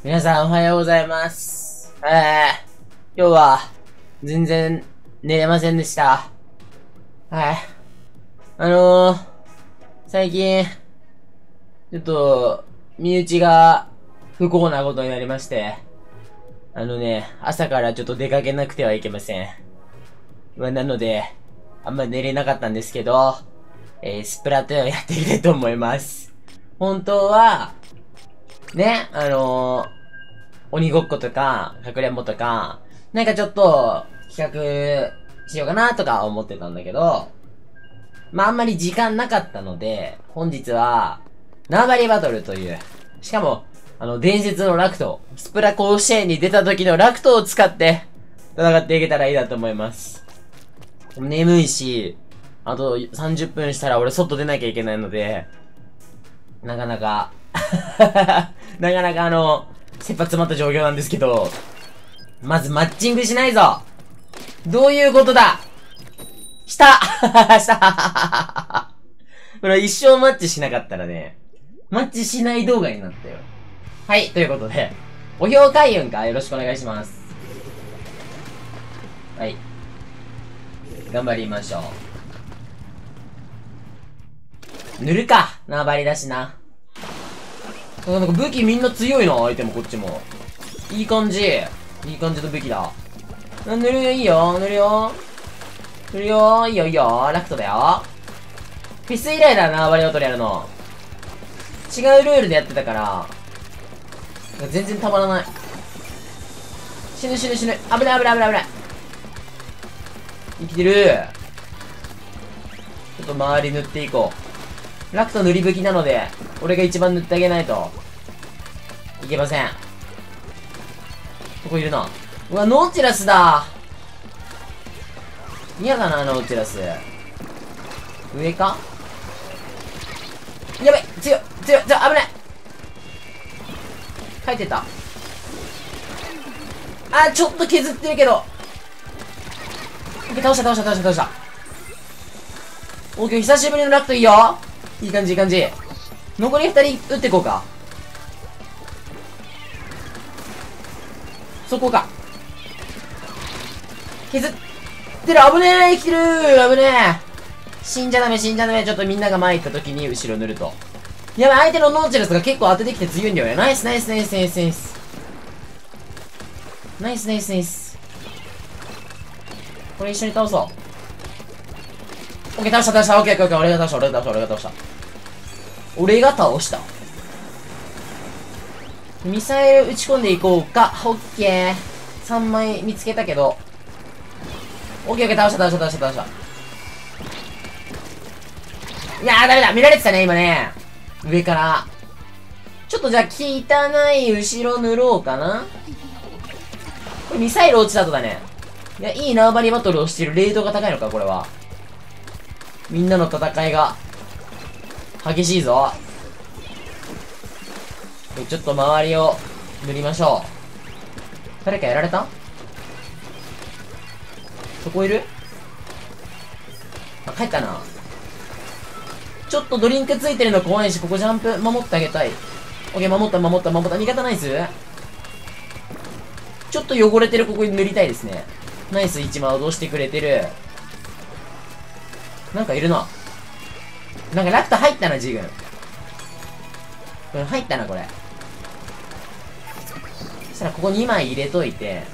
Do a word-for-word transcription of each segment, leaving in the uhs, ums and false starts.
皆さんおはようございます。えー、今日は全然寝れませんでした。はい。あのー、最近、ちょっと、身内が不幸なことになりまして、あのね、朝からちょっと出かけなくてはいけません。まあ、なので、あんま寝れなかったんですけど、えー、スプラトゥーンをやっていきたいと思います。本当は、ね、あのー、鬼ごっことか、かくれんぼとか、なんかちょっと、企画しようかなとか思ってたんだけど、まあ、あんまり時間なかったので、本日は、縄張りバトルという、しかも、あの、伝説のラクト、スプラ甲子園に出た時のラクトを使って、戦っていけたらいいなと思います。眠いし、あとさんじゅっぷんしたら俺外出なきゃいけないので、なかなかなかなかあの、切羽詰まった状況なんですけど、まずマッチングしないぞ。どういうことだ。したしたこれ一生マッチしなかったらね、マッチしない動画になったよ。はい、ということで、お評開運かよろしくお願いします。はい。頑張りましょう。塗るか。縄張りだしな。なんか武器みんな強いな、相手もこっちも。いい感じ。いい感じの武器だ。塗るよ、いいよ、塗るよ。塗るよ、いいよ、いいよ、ラクトだよ。フェス以来だな、縄張りバトルやるの。違うルールでやってたから、全然たまらない。死ぬ死ぬ死ぬ。危ない危ない危ない危ない。生きてる。ちょっと周り塗っていこう。ラクト塗り武器なので、俺が一番塗ってあげないといけません。ここいるな。うわ、ノーチラスだ。嫌だな、ノーチラス。上か。やべ、強い強い強い、危ない。書いてた。あ、ちょっと削ってるけど。オッケー、倒した倒した倒した倒した。オッケー、久しぶりのラクトいいよ。いい感じいい感じ。残りふたり撃っていこうか。そこか。削ってる。危ねえ。生きてる。危ねえ。死んじゃダメ死んじゃダメ。ちょっとみんなが前行った時に後ろ塗ると。やばい、相手のノーチラスが結構当ててきて強いんだよね。ナイスナイスナイスナイスナイス。ナイスナイスナイス。これ一緒に倒そう。オッケー、倒した倒した。オッケーオッケーオッケー。俺が倒した俺が倒した俺が倒した。俺が倒した。ミサイル撃ち込んでいこうか。オッケー。さんまい見つけたけど。オッケーオッケー、倒した倒した倒した倒した。いやー、ダメだ。見られてたね、今ね。上から。ちょっとじゃあ、汚い後ろ塗ろうかな。これミサイル落ちた後だね。いや、いい縄張りバトルをしている。レートが高いのか、これは。みんなの戦いが、激しいぞ。ちょっと周りを塗りましょう。誰かやられた？そこいる？あ、帰ったな。ちょっとドリンクついてるの怖いし、ここジャンプ守ってあげたい。オッケー、守った守った守った。味方ナイス。ちょっと汚れてるここに塗りたいですね。ナイス、一枚脅してくれてる。なんかいるな。なんかラクト入ったな、ジグン。これ入ったな、これ。そしたらここにまい入れといて。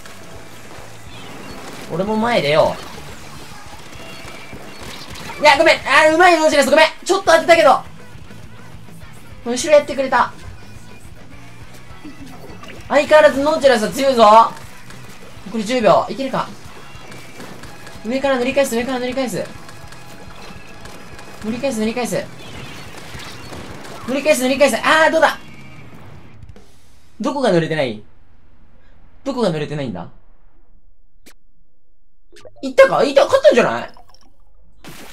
俺も前出よう。いや、ごめん。あー、うまいノーチラス、ごめん。ちょっと当てたけど。後ろやってくれた。相変わらずノーチラスは強いぞ。残りじゅうびょう。いけるか。上から塗り返す、上から塗り返す。塗り返す、塗り返す。塗り返す、塗り返す。あー、どうだ。どこが塗れてない？どこが塗れてないんだ？いったか？いった？勝ったんじゃない？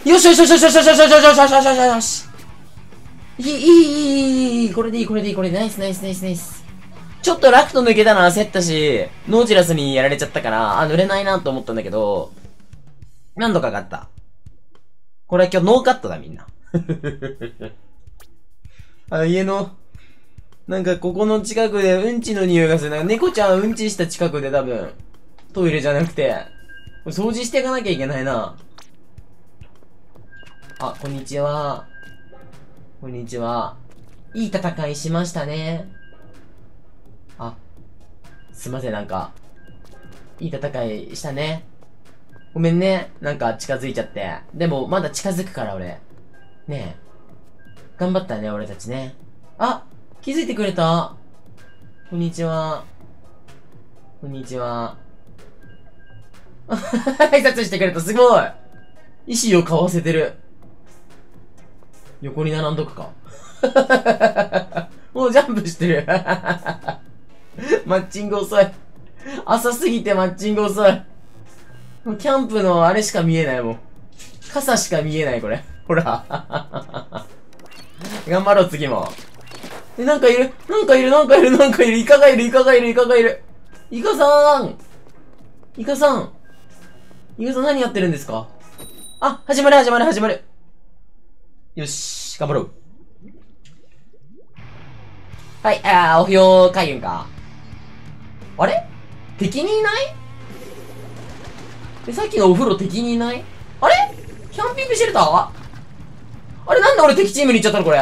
よしよしよしよしよしよしよしよしよしよしよしよしよし。いい、いい、いい、いい、これでいい、これでいい、これでナイスナイスナイスナイス。ちょっとラクト抜けたの焦ったし、ノーチラスにやられちゃったから、あ、塗れないなと思ったんだけど、何度か勝った。これは今日ノーカットだ、みんな。あの、家の、 なんかここの近くでうんちの匂いがする。なんか猫ちゃんうんちした近くで多分、トイレじゃなくて、掃除していかなきゃいけないな。あ、こんにちは。こんにちは。いい戦いしましたね。あ、すいません、なんか、いい戦いしたね。ごめんね。なんか近づいちゃって。でも、まだ近づくから俺。ねえ。頑張ったね、俺たちね。あ、気づいてくれた。こんにちは。こんにちは。挨拶してくれた、すごい。意志を交わせてる。横に並んどくか。もうジャンプしてる。マッチング遅い。朝すぎてマッチング遅い。もうキャンプのあれしか見えないもん。傘しか見えない、これ。ほら。頑張ろう、次も。え、なんかいるなんかいるなんかいるなんかいるイカがいるイカがいるイカがいるイカさーんイカさんイカさん何やってるんですか？あ、始まる始まる始まる。よし、頑張ろう。はい、あー、お風呂開運か。あれ敵にいないえ、さっきのお風呂敵にいないあれキャンピングシェルターあれなんで俺敵チームに行っちゃったのこれ。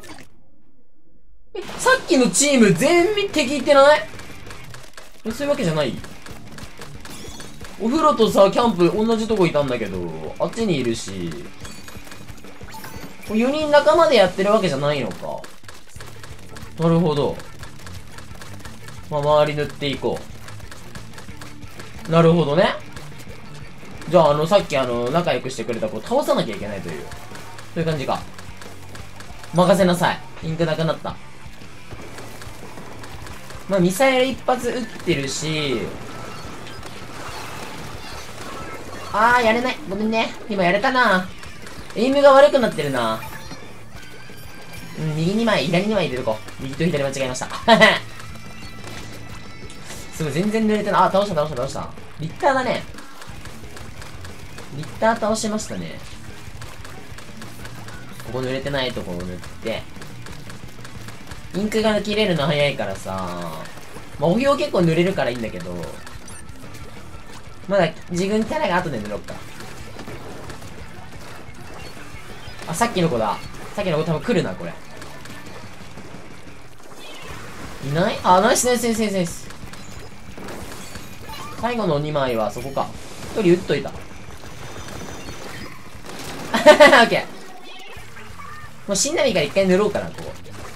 え、さっきのチーム全員敵行ってないえ、そういうわけじゃないお風呂とさ、キャンプ同じとこいたんだけど、あっちにいるし。よにん仲間でやってるわけじゃないのか。なるほど。まあ、周り塗っていこう。なるほどね。じゃあ、あの、さっきあの、仲良くしてくれた子倒さなきゃいけないという。そういう感じか。任せなさい。インクなくなった。まあ、ミサイル一発撃ってるし、あー、やれない。ごめんね。今やれたな。エイムが悪くなってるな。うん、右にまい、左にまい入れとこう。右と左間違えました。すごい、全然濡れてない。あ、倒した倒した倒した。リッターだね。リッター倒しましたね。ここ濡れてないとこを塗って。インクが切れるの早いからさ。まあ、お湯を結構塗れるからいいんだけど。まだ自分キャラが後で塗ろっか。あ、さっきの子だ。さっきの子多分来るな、これ。いないあ、ナイスナイスナイスナイスナイス。最後のにまいはそこか。一人撃っといた。オッケー。もう死んだらいいから一回塗ろうかな、ここ。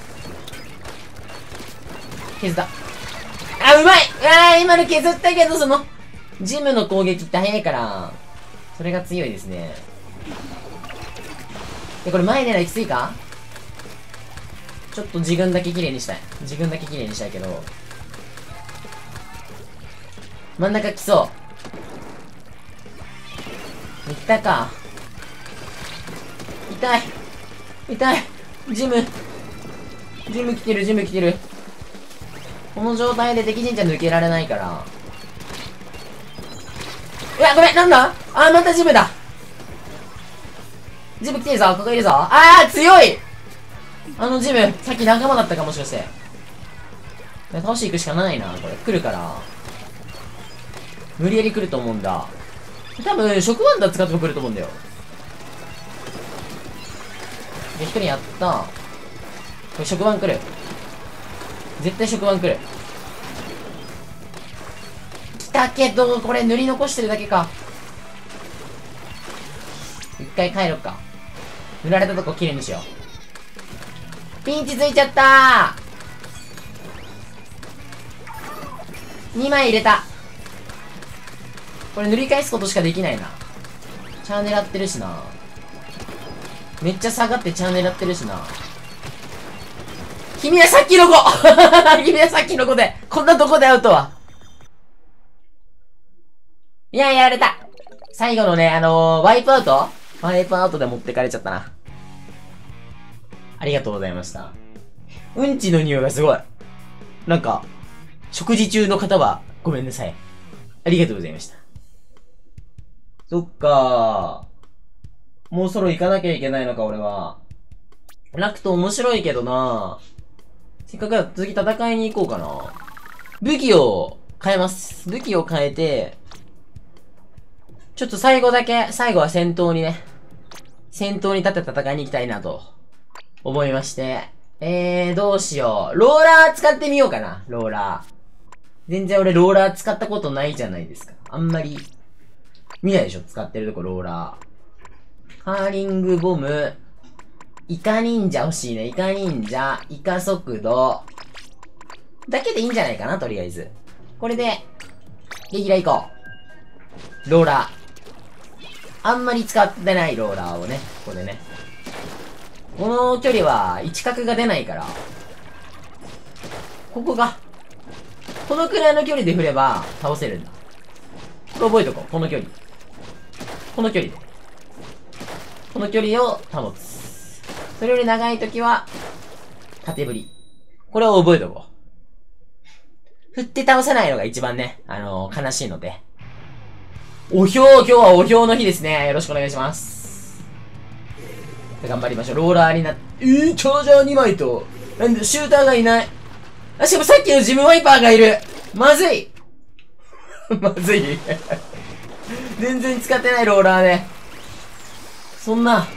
削った。あ、うまいあー、今の削ったけど、その、ジムの攻撃って早いから、それが強いですね。で、これ前狙いきついか？ちょっと自分だけ綺麗にしたい。自分だけ綺麗にしたいけど。真ん中来そう。いったか。痛い。痛い。ジム。ジム来てる、ジム来てる。この状態で敵陣じゃ抜けられないから。いや、ごめん、なんだあー、またジムだ。ジム来てるぞ、ここいるぞ。あー、強いあのジム、さっき仲間だったかもしかして。倒していくしかないな、これ。来るから。無理やり来ると思うんだ。多分、食ワンダー使っても来ると思うんだよ。で、一人やった。これ、食ワン来る。絶対食ワン来る。来たけど、これ塗り残してるだけか。一回帰ろっか。塗られたとこ綺麗にしよう。ピンチついちゃったー !に 枚入れた。これ塗り返すことしかできないな。チャー狙ってるしな。めっちゃ下がってチャー狙ってるしな。君はさっきの子君はさっきの子で、こんなとこで会うとは。いや、やられた。最後のね、あのー、ワイプアウトワイプアウトで持ってかれちゃったな。ありがとうございました。うんちの匂いがすごい。なんか、食事中の方はごめんなさい。ありがとうございました。そっかー。もうそろ行かなきゃいけないのか、俺は。ラクト面白いけどなぁ。 せっかくだ次戦いに行こうかな。武器を変えます。武器を変えて、ちょっと最後だけ、最後は戦闘にね、戦闘に立って戦いに行きたいなと、思いまして。えー、どうしよう。ローラー使ってみようかな、ローラー。全然俺ローラー使ったことないじゃないですか。あんまり、見ないでしょ、使ってるとこローラー。カーリングボム、イカ忍者欲しいね。イカ忍者、イカ速度。だけでいいんじゃないかな、とりあえず。これで、レギュラー行こう。ローラー。あんまり使ってないローラーをね、ここでね。この距離は、一角が出ないから。ここが、このくらいの距離で振れば、倒せるんだ。これ覚えとこう、この距離。この距離で。この距離を保つ。それより長い時は、縦振り。これを覚えとこう。振って倒さないのが一番ね、あのー、悲しいので。おひょう、今日はおひょうの日ですね。よろしくお願いします。頑張りましょう。ローラーになって、えー、チャージャーにまいと、なんで、シューターがいない。あ、しかもさっきのジムワイパーがいる。まずい。まずい。全然使ってないローラーで。そんな。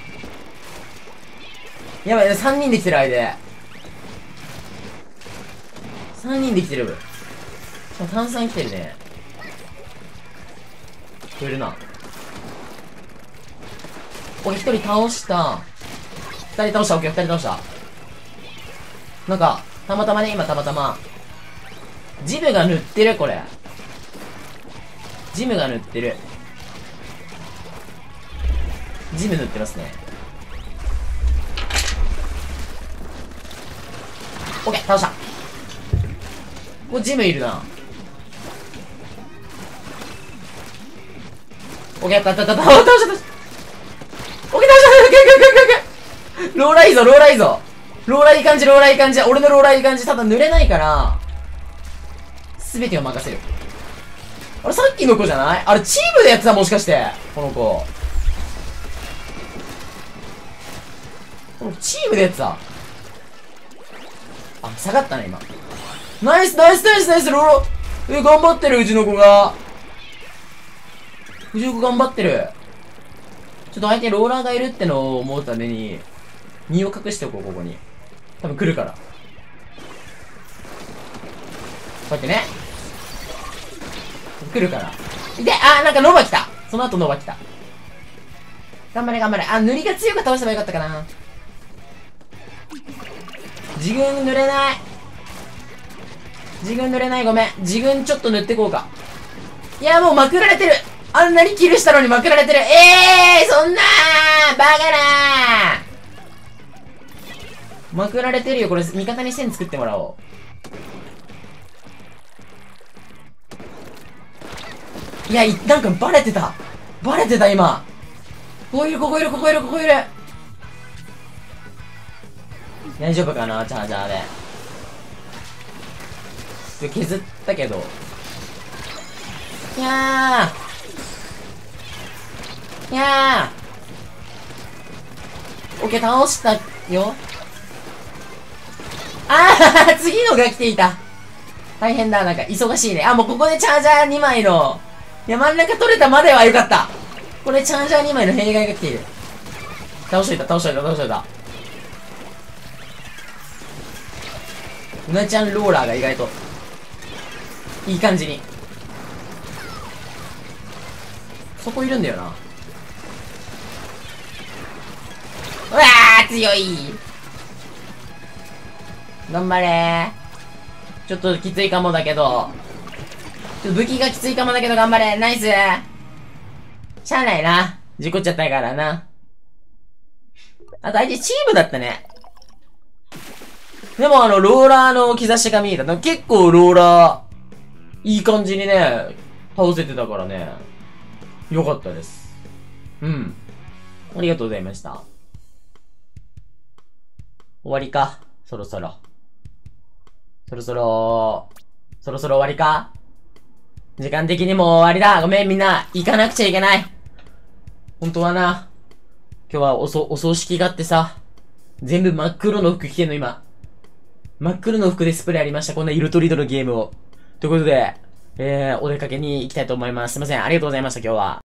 やばい、さんにんで来てる間で。さんにんで来てる。しかも炭酸来てるね。聞こえるな。オッケー、一人倒した。二人倒した、オッケー、二人倒した。なんか、たまたまね、今たまたま。ジムが塗ってる、これ。ジムが塗ってる。ジム塗ってますね。オッケー、倒した。ここジムいるな。オッケー、倒した、倒した、倒した、倒した。オッケー、倒した、オッケー、オッケー、オッケー。ローラーいいぞ、ローラーいいぞ。ローラーいい感じ、ローラーいい感じ。俺のローラーいい感じ。ただ濡れないから、すべてを任せる。あれ、さっきの子じゃない？あれ、チームでやってた、もしかして。この子。このチームでやってた。あ、下がったね、今。ナイス、ナイス、ナイス、ナイス、ローラー。え、頑張ってる、うちの子が。うちの子頑張ってる。ちょっと相手ローラーがいるってのを思うために、身を隠しておこう、ここに。多分来るから。こうやってね。来るから。で、あー、なんかノバ来た。その後ノバ来た。頑張れ頑張れ。あ、塗りが強く倒せばよかったかな。自軍塗れない。自軍塗れない、ごめん。自軍ちょっと塗ってこうか。いや、もうまくられてる。あんなにキルしたのにまくられてる。えー、そんなーバカなー。まくられてるよ。これ、味方に線作ってもらおう。いや、なんかバレてた。バレてた、今。ここいる、ここいる、ここいる、ここいる。大丈夫かな、チャージャーで。削ったけど。いやー。いやー。オッケー、倒したよ。あー次のが来ていた。大変だ、なんか忙しいね。あ、もうここでチャージャーにまいの。いや、真ん中取れたまではよかった。これチャージャーにまいの弊害が来ている。倒しといた、倒しといた、倒しといた。うなちゃんローラーが意外と、いい感じに。そこいるんだよな。うわー強い。頑張れー。ちょっときついかもだけど。ちょっと武器がきついかもだけど頑張れ。ナイスー。しゃあないな。事故っちゃったからな。あと相手チームだったね。でもあの、ローラーの兆しが見えた。結構ローラー、いい感じにね、倒せてたからね。よかったです。うん。ありがとうございました。終わりか。そろそろ。そろそろ、そろそろ終わりか。時間的にも終わりだ。ごめんみんな。行かなくちゃいけない。本当はな。今日はおそ、お葬式があってさ。全部真っ黒の服着てんの今。 真っ黒の服でスプレーありました。こんな色とりどりのゲームを。ということで、えー、お出かけに行きたいと思います。すいません。ありがとうございました、今日は。